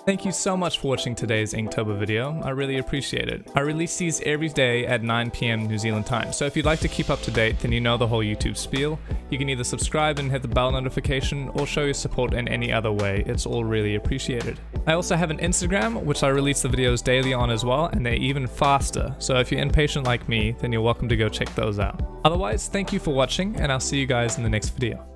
Thank you so much for watching today's Inktober video, I really appreciate it. I release these every day at 9 PM New Zealand time, so if you'd like to keep up to date then you know the whole YouTube spiel. You can either subscribe and hit the bell notification or show your support in any other way, it's all really appreciated. I also have an Instagram which I release the videos daily on as well, and they're even faster, so if you're impatient like me then you're welcome to go check those out. Otherwise, thank you for watching and I'll see you guys in the next video.